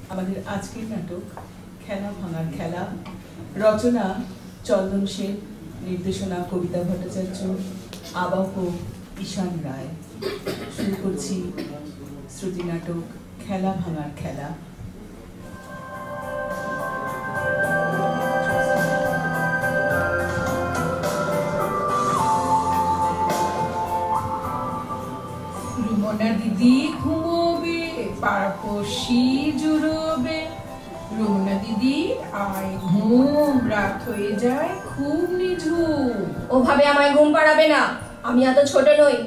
আমাদের আজকের নাটক খেলা ভাঙার খেলা, রচনা চন্দন সেন, নির্দেশনা কবিতা ভট্টাচার্য, আবাহক ঈশান রায়। শুরু করছি শ্রুতি নাটক খেলা ভাঙার খেলা। রুমনা দিদি ঘুমোবে, পাড়াপড়শি জুড়োবে। রুমনা দিদি আয় ঘুম, রাত হয়ে যায় খুব নিঝুম। ওভাবে আমায় ঘুম পাড়াবে না, আমি এত ছোট নই।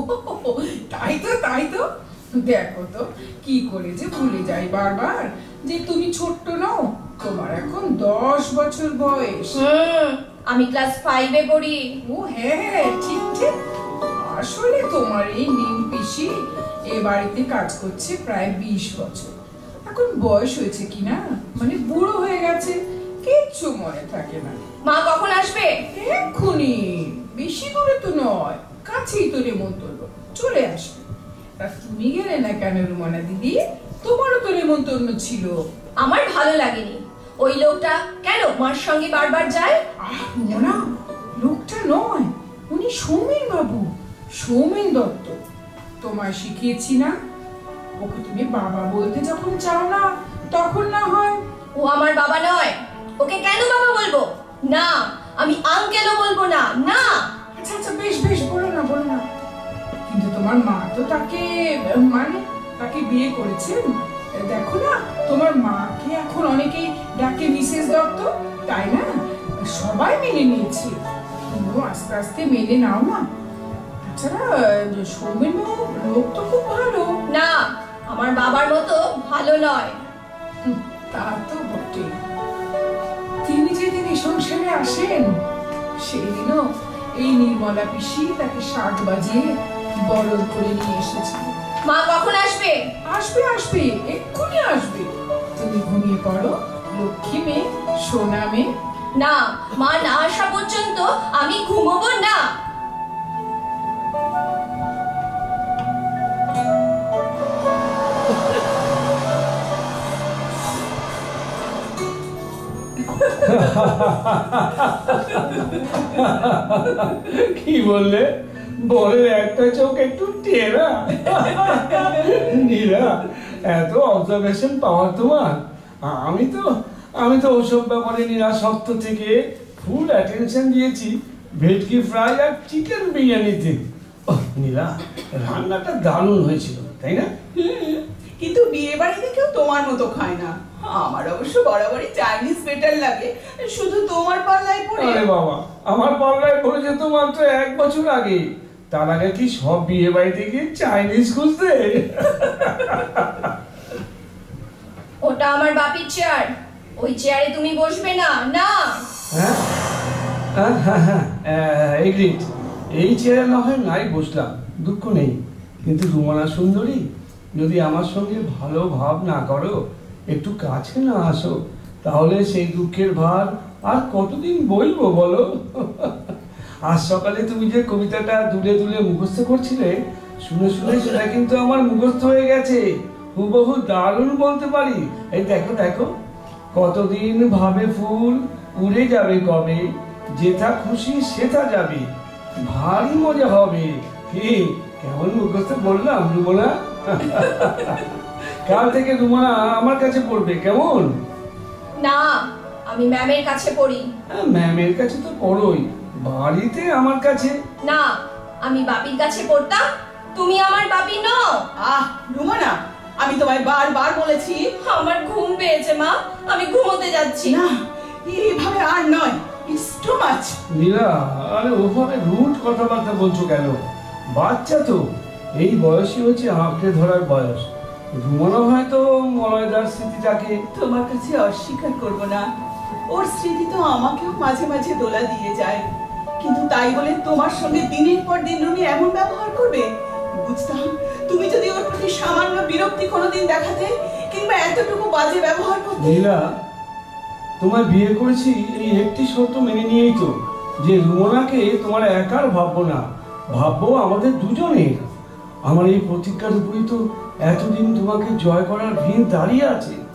তাই তো দেখো তো কি করে যে ভুলে যাই বারবার যে তুমি ছোট্ট নও। তোমার এখন 10 বছর বয়স। আমি ক্লাস 5-এ পড়ি। ও হ্যাঁ, ঠিক। আসলে তোমার এই নিম পিসি এ বাড়িতে কাজ করছে প্রায় 20 বছর। এখন বয়স হয়েছে কিনা, মানে বুড়ো হয়ে গেছে, কিচ্ছু মনে থাকে না। মা কখন আসবে? এক্ষুনি, বেশি দূরে তো নয়, কাছেই তো নেমন্তন্ন, চলে আসবে। তা তুমি গেলে না কেন রুমানা দিদি? তোমারও তো নেমন্তন্ন ছিল। আমার ভালো লাগেনি। ওই লোকটা কেন মার সঙ্গে বারবার যায়? না, লোকটা নয়, উনি সৌমেন বাবু, সৌমেন দত্ত। তোমায় শিখিয়েছি না, ওকে তুমি বাবা বলতে যখন চাও না তখন না হয়। ও আমার বাবা নয়, ওকে কেন বাবা বলবো? না, আমি আঙ্কেলও বলবো না। না। আচ্ছা বেশ বলো না। কিন্তু তোমার মা তো তাকে তাকে বিয়ে করেছেন। দেখো না, তোমার মাকে এখন অনেকেই ডাকে মিসেস দত্ত, তাই না? সবাই মেনে নিয়েছে, তুমিও আস্তে আস্তে মেনে নাও না। তাছাড়া সৌমেন লোক তো খুব ভালো। না, আমার বাবার মতো ভালো নয়। তা তো বটে। তিনি যেদিন এই সংসারে আসেন সেই দিনও এই নির্মলা পিসি তাকে শাক বাজিয়ে বরণ করে নিয়ে এসেছে। মা কখন আসবে? আসবে, এক্ষুনি আসবে। তুমি ঘুমিয়ে পড়ো, লক্ষ্মী মেয়ে, সোনা মেয়ে। না, মা না আসা পর্যন্ত আমি ঘুমোবো না। কি বললে? বলে একটা চোখ একটু টেরা। নীলা, এত অবজারভেশন পাওয়ার তোমার। আমি তো ওসব ব্যাপারে নিরাসক্ত থেকে ফুল অ্যাটেনশন দিয়েছি ভেটকি ফ্রাই আর চিকেন বিরিয়ানিতে। নীলা, রান্নাটা দারুণ হয়েছিল, তাই না? কিন্তু বিয়ে বাড়িতে কেউ তোমার মতো খায় না। আমার অবশ্য বরাবরই চাইনিজ বেটার লাগে, শুধু তোমার পাল্লায় পড়ে। আরে বাবা, আমার পাল্লায় পড়েছে তো মাত্র 1 বছর আগে। তার আগে কি সব বিয়ে বাড়িতে গিয়ে চাইনিজ খুঁজতে? ওটা আমার বাপির চেয়ার, ওই চেয়ারে তুমি বসবে না। না। হ্যাঁ, এগ্রিড। এই চেয়ারে না হয় নাই বসলাম, দুঃখ নেই। কিন্তু রুমানা সুন্দরী, যদি আমার সঙ্গে ভালো ভাব না করো, একটু কাছে না আসো, তাহলে সেই দুঃখের ভার আর কতদিন বলবো বলো? আজ সকালে তুমি যে কবিতাটা দুলে দুলে মুখস্থ করছিলে, শুনে সেটা কিন্তু আমার মুখস্থ হয়ে গেছে। হুবহু দারুণ বলতে পারি। এই দেখো, কতদিন ভাবে ফুল উড়ে যাবে কবে, যেথা খুশি সেথা যাবে, ভারী মজা হবে। কি কেমন মুখস্থ বললাম রুমনা? কাল থেকে রুমনা আমার কাছে পড়বে, কেমন? না, আমি ম্যামের কাছে পড়ি। ম্যামের কাছে তো পড়োই, বাড়িতে আমার কাছে না। আমি বাপির কাছে পড়তাম, তুমি আমার বাপি নও। রুমানা, আমি তোমায় বারবার বলেছি। আমার ঘুম পেয়েছে মা, আমি ঘুমোতে যাচ্ছি। না, এইভাবে আর নয়, ইটস টু মাচ। নীলা, আরে ওভাবে রুট কথাবার্তা বলছো কেন? বাচ্চা তো, এই বয়সই হচ্ছে আঁকড়ে ধরার বয়স। রুমানা হয়তো মলয়দার স্মৃতিটাকে তোমার কাছে অস্বীকার করব না, ওর স্মৃতি তো আমাকেও মাঝে মাঝে দোলা দিয়ে যায়। কিন্তু তাই বলে তোমার সঙ্গে দিনের পর দিন রুমি এমন ব্যবহার করবে? বুঝতাম তুমি যদি ওর প্রতি সামান্য বিরক্তি কোনোদিন দেখাতে, কিংবা এতটুকু বাজে ব্যবহার করতে। নীলা, তোমায় বিয়ে করেছি এই একটি শর্ত মেনে নিয়েই তো, যে রুমনাকে তোমার একার ভাববো না, ভাববো আমাদের দুজনের। আমার এই প্রতিজ্ঞার উপরই তো এতদিন তোমাকে জয় করার ভিড় দাঁড়িয়ে আছে।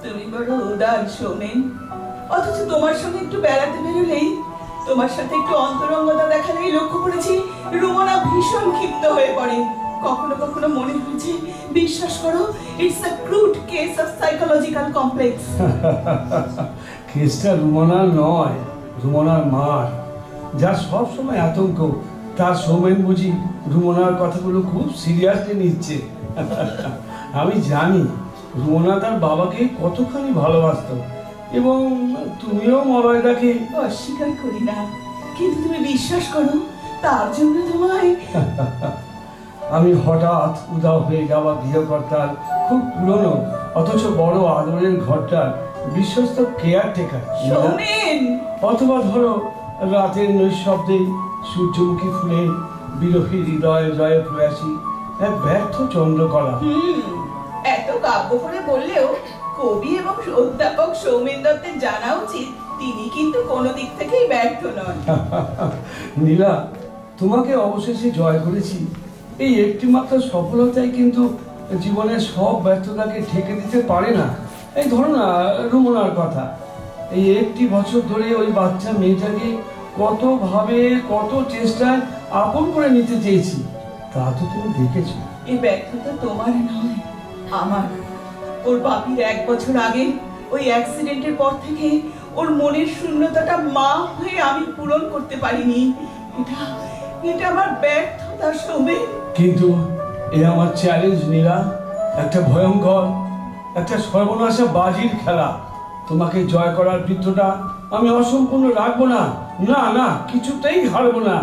তুমি বড় উদার সৌমেন, অথচ তোমার সঙ্গে একটু বেড়াতে বেরোলেই, তোমার সাথে একটু অন্তরঙ্গতা দেখালেই লক্ষ্য করেছি রুমনা ভীষণ ক্ষিপ্ত হয়ে পড়ে। কখনো কখনো মনে হয়েছে, বিশ্বাস করো, it's a crude case of psychological complex. কেসটা রুমনার নয়, রুমনার মার, যার সব সময় আতঙ্ক তার সৌমেন বুঝি রুমনার কথাগুলো খুব সিরিয়াসলি নিচ্ছে। আমি জানি রুমনা তার বাবাকে কতখানি ভালোবাসত, এবং তুমিও মলয়দাকে। অস্বীকার করি না, কিন্তু তুমি বিশ্বাস করো, তার জন্য তোমায়। আমি হঠাৎ উদাও হয়ে যাওয়া গৃহকর্তার খুব পুরনো অথচ বড় আদরের ঘরটার বিশ্বস্ত কেয়ারটেকার, অথবা ধরো রাতের নৈশব্দে সূর্যমুখী ফুলের বিরহী হৃদয় জয়ে প্রয়াসী এক ব্যর্থ চন্দ্রকলা। এত কাব্য করে বললেও কবি এবং অধ্যাপক সৌমেন দত্তের জানা উচিত তিনি কিন্তু কোনো দিক থেকেই ব্যর্থ নন। নীলা, তোমাকে অবশেষে জয় করেছি। এই একটি মাত্র সফলতাই কিন্তু জীবনের সব ব্যর্থতাকে ঠেকে দিতে পারে না। এই ধরো না রুমনার কথা, এই একটি বছর ধরে ওই বাচ্চা মেয়েটাকে কতভাবে কত চেষ্টায় আপন করে নিতে চেয়েছি, তা তো তুমি দেখেছো। এই ব্যর্থতা তোমার নয়, আমার। ওর বাপির 1 বছর আগে ওই অ্যাক্সিডেন্টের পর থেকে ওর মনের শূন্যতাটা মা হয়ে আমি পূরণ করতে পারিনি। এটা আমার ব্যর্থতা সৌমেন। কিন্তু এ আমার চ্যালেঞ্জ নীলা, একটা ভয়ঙ্কর, একটা সর্বনাশা বাজির খেলা। তোমাকে জয় করার বৃত্তটা আমি অসম্পূর্ণ রাখবো না, না না, কিছুতেই হারবো না।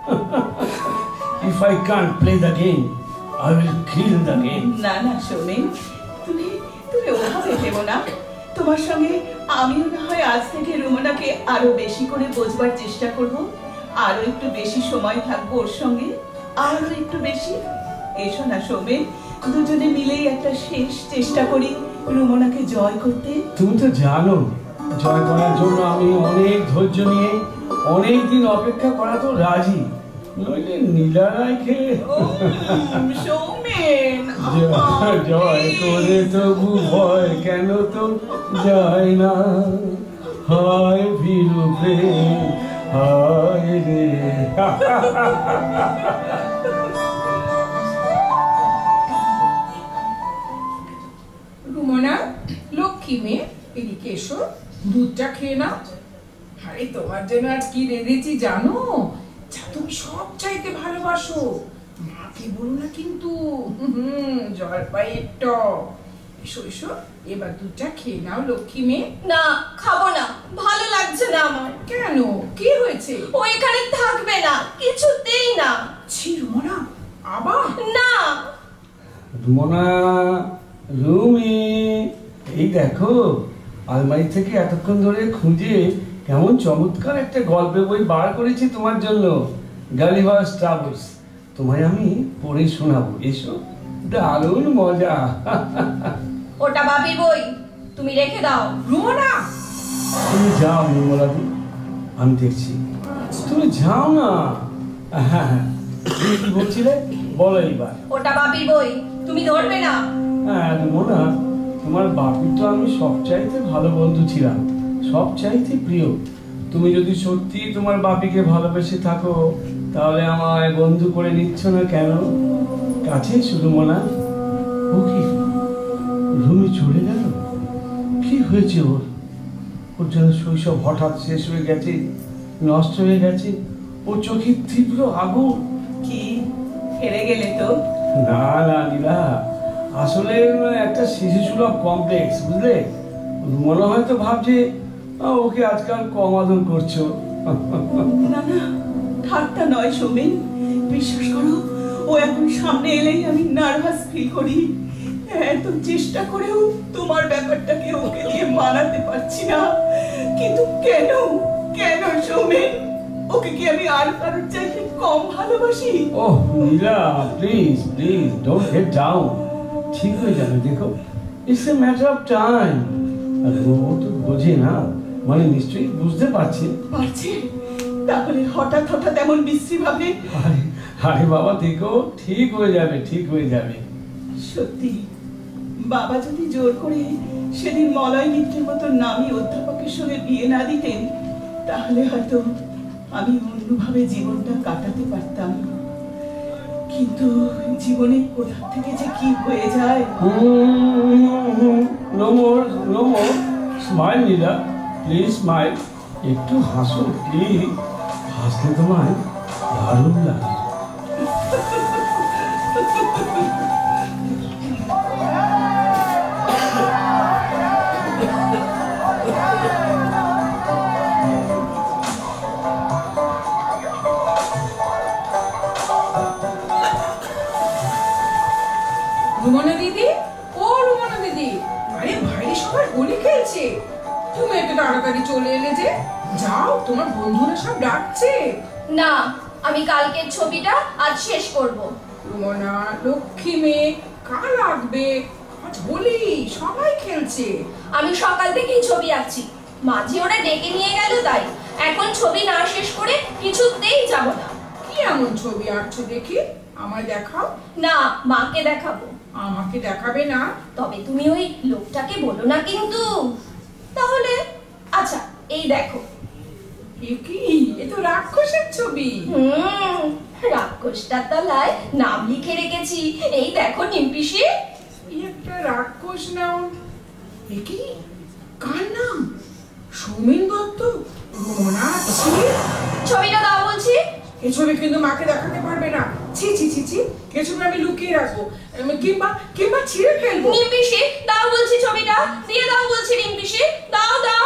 If I can't play the game, I will kill the game. না না সৌমেন, তুমি ওভাবে ভেবো না। তোমার সঙ্গে আমিও না হয় আজ থেকে রুমনাকে আরো বেশি করে বোঝবার চেষ্টা করব, আরো একটু বেশি সময় থাকবো ওর সঙ্গে, আরো একটু বেশি। এসো না সৌমেন, দুজনে মিলেই একটা শেষ চেষ্টা করি রুমনাকে জয় করতে। তুমি তো জানো, জয় করার জন্য আমি অনেক ধৈর্য নিয়ে অনেক দিন অপেক্ষা করা তো রাজি, নইলে নীলা রায়কে সৌমেন জয় করে তবু ভয় কেন তো যায় না, হায় ভীরু প্রেম হায় রে। রুমনা, লক্ষ্মী মেয়ে, এদিকে এসো, দুধটা খেয়ে নাও। আরে তোমার জন্য আজ কি রেঁধেছি জানো? যা তুমি সব চাইতে ভালোবাসো, মাকে বলো না কিন্তু। জলপাইয়ের টক। এসো এসো, এবার দুধটা খেয়ে নাও লক্ষ্মী মেয়ে। না, খাবো না, ভালো লাগছে না আমার। কেন, কি হয়েছে? ও এখানে থাকবে না, কিছুতেই না। ছি রুমনা, আবার? না। রুমনা, রুমি, এই দেখো, আলমারি থেকে এতক্ষণ ধরে খুঁজে কেমন চমৎকার একটা গল্পের বই বার করেছি তোমার জন্য, গালিভার ট্রাভেলস। তোমায় আমি পড়ে শোনাবো, এসো, দারুণ মজা। ওটা বাপির বই, তুমি রেখে দাও। রুমনা, তুমি যাও নির্মলাদি, আমি দেখছি, তুমি যাও না। হ্যাঁ হ্যাঁ, তুমি কি বলছিলে বলো এইবার। ওটা বাপির বই, তুমি ধরবে না। হ্যাঁ রুমনা, তোমার বাপির তো আমি সবচাইতে ভালো বন্ধু ছিলাম, সবচাইতে প্রিয়। তুমি যদি সত্যি তোমার বাপিকে ভালোবেসে থাকো, তাহলে আমায় বন্ধু করে নিচ্ছ না কেন? কাছে শুধু মনা। ও কি, রুমি চলে গেল? কি হয়েছে ওর? ওর যেন শৈশব হঠাৎ শেষ হয়ে গেছে, নষ্ট হয়ে গেছে। ওর চোখে তীব্র আগুন। কি হেরে গেলে তো? না না নীলা, আসলে একটা শিশুসুলভ কমপ্লেক্স, বুঝলে? মনে হয়তো ভাবছে ওকে আজকাল কম আদর করছো। না না, ঠাট্টা নয় সৌমেন, বিশ্বাস করো, ও এখন সামনে এলেই আমি নার্ভাস ফিল করি। এত চেষ্টা করেও তোমার ব্যাপারটাকে ওকে দিয়ে মানাতে পারছি না। কিন্তু কেন কেন সৌমেন? ওকে কি আমি আর কারোর চাইতে কম ভালোবাসি? Oh Nila, please please don't get down. ঠিক হয়ে যাবে, দেখো, it's a matter of time. আর ও তো বোঝে না, মানে নিশ্চয়ই বুঝতে পারছে। তাহলে হঠাৎ হঠাৎ এমন বিশ্রী ভাবে? আরে বাবা, দেখো, ঠিক হয়ে যাবে, ঠিক হয়ে যাবে। সত্যি বাবা যদি জোর করে সেদিন মলয় মিত্রের মতো নামী অধ্যাপকের সঙ্গে বিয়ে না দিতেন, তাহলে হয়তো আমি অন্যভাবে জীবনটা কাটাতে পারতাম। কিন্তু জীবনে কোথা থেকে যে কি হয়ে যায়। Smile Nila, please smile. একটু হাসো প্লিজ, হাসলে তোমায় দারুণ লাগে। রুমনা দিদি, ও রুমনা দিদি, আরে বাইরে সবাই হোলি খেলছে, তুমি একটু তাড়াতাড়ি চলে এলে যে। যাও, তোমার বন্ধুরা সব ডাকছে। না, আমি কালকের ছবিটা আজ শেষ করব। রুমনা, লক্ষ্মী মেয়ে, কাল আঁকবে, আজ হোলি, সবাই খেলছে। আমি সকাল থেকেই ছবি আঁকছি, মাঝে ওরা ডেকে নিয়ে গেল, তাই এখন ছবি না শেষ করে কিছুতেই যাব না। কি এমন ছবি আঁকছো দেখি, আমায় দেখাও। না, মাকে দেখাবো। আমাকে দেখাবে না? তবে তুমি ওই লোকটাকে বলো না কিন্তু। তাহলে আচ্ছা, এই দেখো। এ কি, এ তো রাক্ষসের ছবি। রাক্ষসটার তলায় নাম লিখে রেখেছি, এই দেখো নিমপিসি। একটা রাক্ষস নাম, এ কি, কার নাম? সৌমেন দত্ত, রমনা। ছবিটা দাও বলছি। এ ছবি কিন্তু মাকে দেখাতে পারবে না। ছি ছি ছি ছি, এ ছবি আমি লুকিয়ে রাখবো, কিংবা ছিঁড়ে ফেলবো। নিমপিসি দাও বলছি, ছবিটা দিয়ে দাও বলছি। নিমপিসি দাও দাও।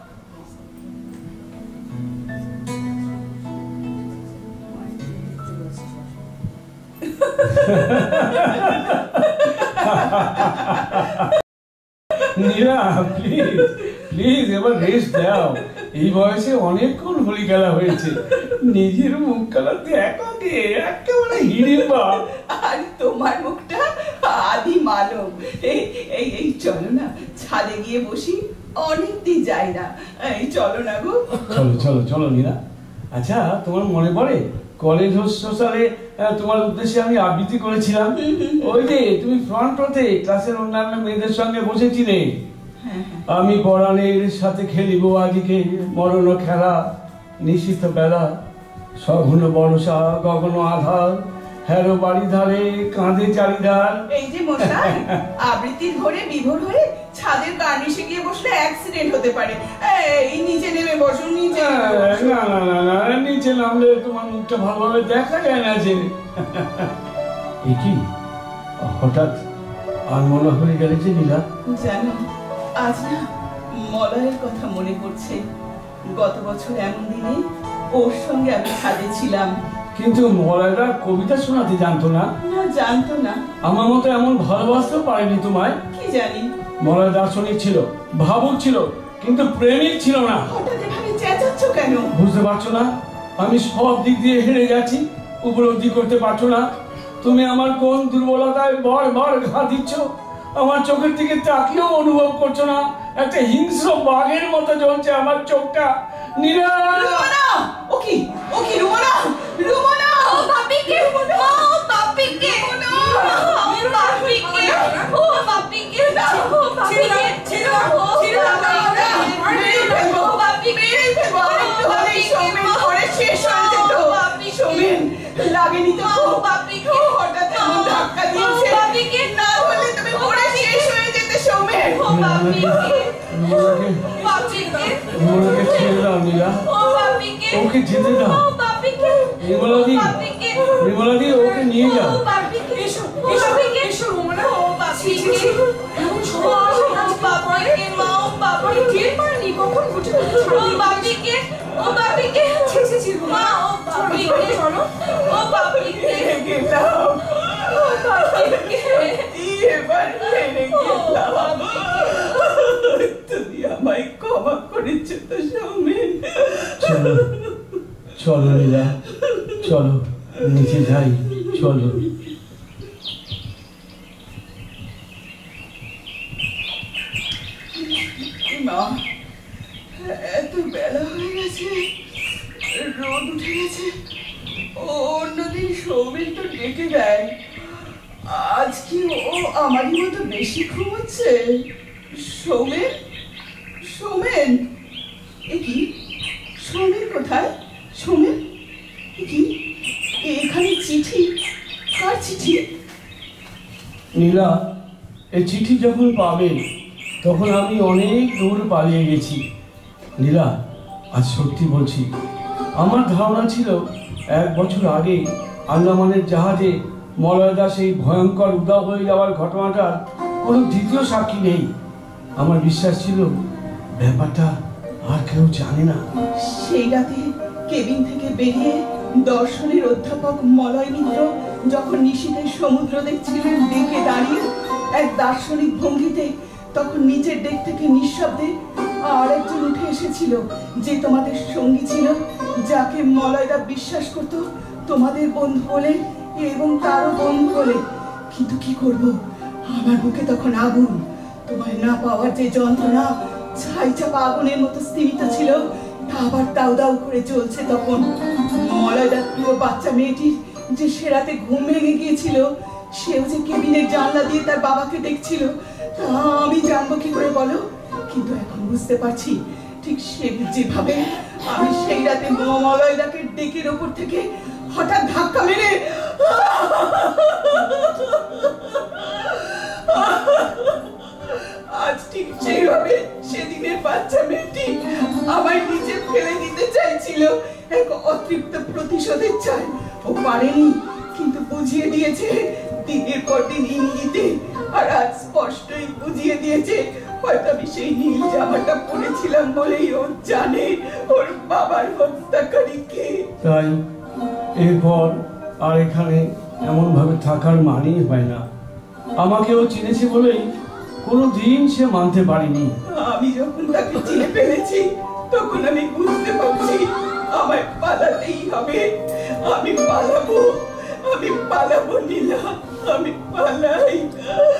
নীলা, প্লিজ প্লিজ এবার রেস্ট দাও। এই বয়সে অনেকক্ষণ হোলি খেলা হয়েছে, নিজের মুখ কালাতে একেবারে হিড়িম্বা। আর তোমার মুখটা আদি মানব। এই চলো না, ছাদে গিয়ে বসি, অনেকদিন যাই না। এই চলো না গো। চলো চলো চলো নীলা। আচ্ছা, তোমার মনে পড়ে কলেজ হোস্টেলে তোমার উদ্দেশ্যে আমি আবৃত্তি করেছিলাম? ওই যে তুমি ফ্রন্ট রোতে ক্লাসের অন্যান্য মেয়েদের সঙ্গে বসেছিলে। আমি পরাণের সাথে খেলিব আজকে মরণ খেলা, নিশিত বেলা, সঘন বর্ষা গগন আধার, হেরো বাড়ি ধারে কাঁধে চারিধার। এই যে মশাই, আবৃত্তির ঘরে বিভোর হয়ে ছাদের কার্নিশে গিয়ে বসলে অ্যাক্সিডেন্ট হতে পারে। এই নিচে নেমে বসুন, নিচে। না না না না, নিচে নামলে তোমার মুখটা ভালোভাবে দেখা যায় না যে। এ কি হঠাৎ আনমনা হয়ে গেলে যে নীলা? জানো, আজ না মলয়ের কথা মনে পড়ছে। গত বছর এমন দিনে ওর সঙ্গে আমি ছাদে ছিলাম। কিন্তু মলয়রা কবিতা শোনাতে জানতো না? না, জানতো না। আমার মতো এমন ভালোবাসতেও পারেনি তোমায়। কি জানি। মলয় দার্শনিক ছিল, ভাবুক ছিল, কিন্তু প্রেমিক ছিল না। হঠাৎ এভাবে চেঁচাচ্ছ কেন? বুঝতে পারছো না আমি সব দিক দিয়ে হেরে যাচ্ছি? উপলব্ধি করতে পারছো না তুমি আমার কোন দুর্বলতায় বারবার ঘা দিচ্ছ? আমার চোখের দিকে তাকিয়েও অনুভব করছো না একটা হিংস্র বাঘের মতো জ্বলছে আমার চোখটা? নীলা! ও কি রুমনা? রুমনা! ও বাপিকে, মা, ও বাপিকে, ও বাপিকে, ও বাপিকে, ও বাপিকে, ও বাপিকে, লাগেনি তো? বাপিকে হঠাৎ এমন ধাক্কা দিয়েছে। বাপিকে না হলে তুমি পড়ে শেষ হয়ে যেতে। সৌমেন, ও বাপিকে, বাপিকে, রুমনাকে ছেড়ে দাও নীলা। ও বাপিকে, ওকে যেতে দাও। ও বাপিকে, বিমলাদি, বাপিকে, বিমলাদি, ওকে নিয়ে যাও। ও বাপিকে, এসো ও বাপিকে, এসো রমনা। ও বাপিকে, এমন ও সময় বাপিকে, মা, ও বাপিকে, টের পাইনি কখন বুঝে ও বাপিকে, ও বাপিকে, ছি ছি ছি, মা, ও বাপিকে, চলো। ও বাপিকে, গেলাম। ও বাপিকে, এবার হেরে গেলাম। তুমি আমায় ক্ষমা করেছ তো সৌমেন? চলো চলো নীলা, চলো নিচে যাই, চলো। মা, এত বেলা হয়ে গেছে, রোদ উঠে গেছে। অন্যদিন সৌমেন তো ডেকে দেয়, আজ কি ও আমারই মতো বেশি ঘুমোচ্ছে? সৌমেন, সৌমেন, এ কি? সৌমেন কোথায়? সৌমেন, এ কি? এখানে চিঠি, কার চিঠি? নীলা, এই চিঠি যখন পাবে তখন আমি অনেক দূর পালিয়ে গেছি। নীলা, আজ সত্যি বলছি, আমার ধারণা ছিল 1 বছর আগে আন্দামানের জাহাজে মলয়দা সেই ভয়ঙ্কর উধাও হয়ে যাওয়ার ঘটনাটার কোনো দ্বিতীয় সাক্ষী নেই। আমার বিশ্বাস ছিল ব্যাপারটা আর কেউ জানে না। সেই রাতে কেবিন থেকে বেরিয়ে দর্শনের অধ্যাপক মলয় মিত্র যখন নিশীথে সমুদ্র দেখছিলেন ডেকে দাঁড়িয়ে এক দার্শনিক ভঙ্গিতে, তখন নিচের ডেক থেকে নিঃশব্দে আর একজন উঠে এসেছিল, যে তোমাদের সঙ্গী ছিল, যাকে মলয়দা বিশ্বাস করত তোমাদের বন্ধু বলে এবং তারও বন্ধু বলে। কিন্তু কি করব, আমার বুকে তখন আগুন, তোমায় না পাওয়ার যে যন্ত্রণা ছাই চাপা আগুনের মতো স্থিমিত ছিল, তা আবার দাউ দাউ করে চলছে। তখন মলয়দার প্রিয় বাচ্চা মেয়েটির যে সে রাতে ঘুম ভেঙে গিয়েছিল, সেও যে কেবিনের জানলা দিয়ে তার বাবাকে দেখছিল, তা আমি জানবো কি করে বলো? কিন্তু এখন বুঝতে পারছি, ঠিক সে যেভাবে আমি সেই রাতে মলয়দাকে ডেকের ওপর থেকে হঠাৎ ধাক্কা মেরে আজ ঠিক সেইভাবে সেদিনের বাচ্চা মেয়েটি আমায় নিচে ফেলে দিতে চাইছিল এক অতৃপ্ত প্রতিশোধের চায়। ও পারেনি, কিন্তু বুঝিয়ে দিয়েছে দিনের পর দিন ইঙ্গিতে, আর আজ স্পষ্টই বুঝিয়ে দিয়েছে হয়তো আমি সেই নীল জামাটা পরেছিলাম বলেই ও জানে ওর বাবার হত্যাকারী কে। তাই এরপর আর এখানে এমন ভাবে থাকার মানেই হয় না। আমাকেও চিনেছে বলেই কোনোদিন সে মানতে পারেনি। আমি যখন তাকে চিনে ফেলেছি তখন আমি বুঝতে পারছি আমায় পালাতেই হবে। আমি পালাবো নীলা, আমি পালাই।